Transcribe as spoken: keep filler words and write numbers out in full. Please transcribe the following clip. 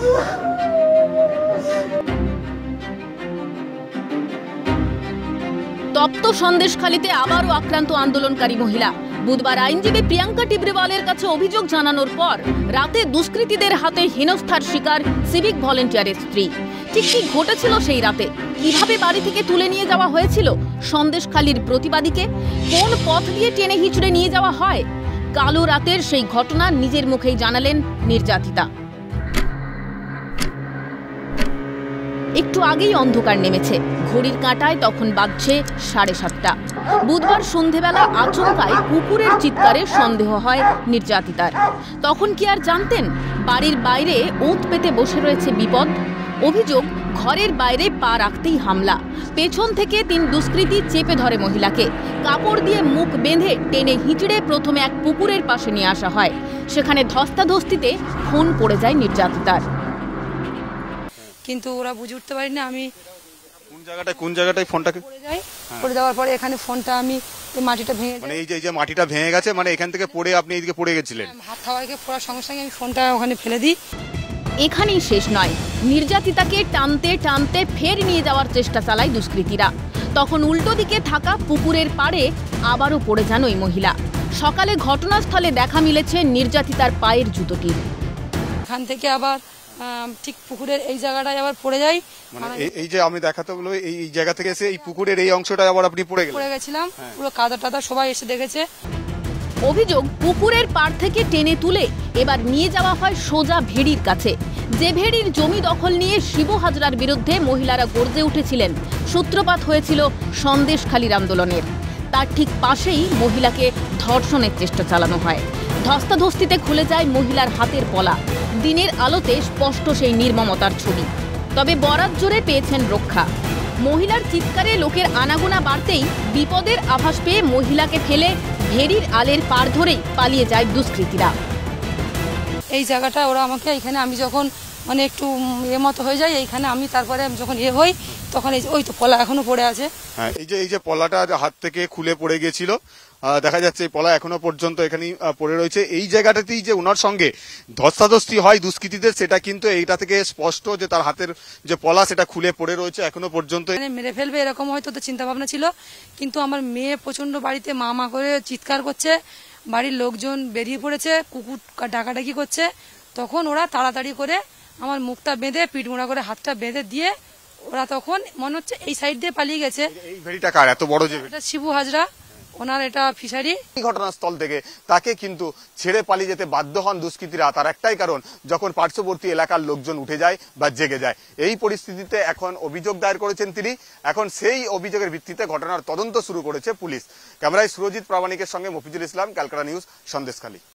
তপ্ত সন্দেশখালীতে আবারও আক্রান্ত আন্দোলনকারী মহিলা। বুধবার আইনজীবী প্রিয়াঙ্কা টিবরেওয়ালের কাছে অভিযোগ জানানোর পর রাতে দুষ্কৃতীদের হাতে হেনস্থার শিকার সিভিক ভলেন্টিয়ারের স্ত্রী। ঠিক কি ঘটেছিল সেই রাতে? কিভাবে বাড়ি থেকে তুলে নিয়ে যাওয়া হয়েছিল সন্দেশখালীর প্রতিবাদীকে? কোন পথ দিয়ে টেনে হিচড়ে নিয়ে যাওয়া হয়? কালো রাতের সেই ঘটনা নিজের মুখেই জানালেন নির্যাতিতা। একটু আগেই অন্ধকার নেমেছে, ঘড়ির কাঁটায় তখন বাজছে সাড়ে সাতটা। বুধবার সন্ধেবেলা আচমকায় কুকুরের চিৎকারে সন্দেহ হয় নির্যাতিতার। তখন কি আর জানতেন বাড়ির বাইরে ওঁত পেতে বসে রয়েছে বিপদ? অভিযোগ, ঘরের বাইরে পা রাখতেই হামলা। পেছন থেকে তিন দুষ্কৃতী চেপে ধরে মহিলাকে, কাপড় দিয়ে মুখ বেঁধে টেনে হিঁচড়ে প্রথমে এক পুকুরের পাশে নিয়ে আসা হয়। সেখানে ধস্তাধস্তিতে ফোন পড়ে যায় নির্যাতিতার। কিন্তু ওরা বুঝে উঠতে পারি না আমি কোন জায়গাটায় কোন জায়গাটায় ফোনটাকে পড়ে যাই। পড়ে যাওয়ার পরে এখানে ফোনটা আমি এই মাটিটা ভেঙে মানে এই যে এই যে মাটিটা ভেঙে গেছে, মানে এখান থেকে পড়ে আপনি এইদিকে পড়ে গেছিলেন। হাত হাওয়াকে পড়ার সঙ্গে সঙ্গে আমি ফোনটা ওখানে ফেলে দিই। এখানেই শেষ নয়, নির্যাতিতাকে টানতে টানতে ফের নিয়ে যাওয়ার চেষ্টা চালায় দুষ্কৃতীরা। তখন উল্টো দিকে থাকা পুকুরের পাড়ে আবারও পড়ে যান ওই মহিলা। সকালে ঘটনাস্থলে দেখা মিলেছে নির্যাতিতার পায়ের জুতোটির। এখান থেকে আবার ঠিক পুকুরের এই জায়গাটায় আবার পড়ে যাই। মানে এই যে আমি দেখাতে বলবো, এই জায়গা থেকে এসে এই পুকুরের এই অংশটা আবার আপনি পড়ে গেলেন। পড়ে গেছিলাম, পুরো কাদা টাদা সবাই এসে দেখেছে। অভিযোগ, পুকুরের পাড় থেকে টেনে তুলে এবার নিয়ে যাওয়া হয় সোজা ভেড়ির কাছে। যে ভেড়ির জমি দখল নিয়ে শিবু হাজরার বিরুদ্ধে মহিলারা গর্জে উঠেছিলেন, সূত্রপাত হয়েছিল সন্দেশখালীর আন্দোলনের। তার ঠিক পাশেই মহিলাকে ধর্ষণের চেষ্টা চালানো হয়। ধস্তাধস্তিতে খুলে যায় মহিলার হাতের পলা। দিনের আলোতে স্পষ্ট সেই নির্মমতার ছবি। তবে বরাত জোরে পেয়েছেন রক্ষা। মহিলার চিৎকারে লোকের আনাগোনা বাড়তেই বিপদের আভাস পেয়ে মহিলাকে ফেলে ভেড়ির আলের পার ধরেই পালিয়ে যায় দুষ্কৃতীরা। এই জায়গাটা ওরা আমাকে এখানে আমি যখন মানে একটু এ মতো হয়ে যায়, এইখানে আমি তারপরে যখন এ হই তখন এই ওই তো পলা এখনো পড়ে আছে। হ্যাঁ, এই যে এই যে পলাটা হাত থেকে খুলে পড়ে গিয়েছিল, দেখা যাচ্ছে এই পলা এখনো পর্যন্ত এখানেই পড়ে রয়েছে। এই জায়গাটাতেই যে ওনার সঙ্গে ধস্তাধস্তি হয় দুষ্কৃতীদের, সেটা কিন্তু এইটা থেকে স্পষ্ট যে তার হাতের যে পলা সেটা খুলে পড়ে রয়েছে এখনো পর্যন্ত। মেরে ফেলবে এরকম হয়তো তো চিন্তা ভাবনা ছিল, কিন্তু আমার মেয়ে প্রচন্ড বাড়িতে মা মা করে চিৎকার করছে, বাড়ির লোকজন বেরিয়ে পড়েছে, কুকুর ডাকাডাকি করছে। তখন ওরা তাড়াতাড়ি করে আমার মুখটা বেঁধে পিঠমোড়া করে হাতটা বেঁধে দিয়ে ওরা তখন মনে হচ্ছে এই সাইড দিয়ে পালিয়ে গেছে। এই ভেড়িটা কার এত বড়? যে এটা শিবু হাজরা, ওনার এটা ফিশারি। এই ঘটনাস্থল থেকে তাকে কিন্তু ছেড়ে পালিয়ে যেতে বাধ্য হন দুষ্কৃতীরা। তার একটাই কারণ, যখন পার্শ্ববর্তী এলাকার লোকজন উঠে যায় বা জেগে যায়। এই পরিস্থিতিতে এখন অভিযোগ দায়ের করেছেন তিনি। এখন সেই অভিযোগের ভিত্তিতে ঘটনার তদন্ত শুরু করেছে পুলিশ। ক্যামেরায় সুরজিৎ প্রামাণিকের সঙ্গে মফিজুল ইসলাম, ক্যালকাটা নিউজ, সন্দেশখালী।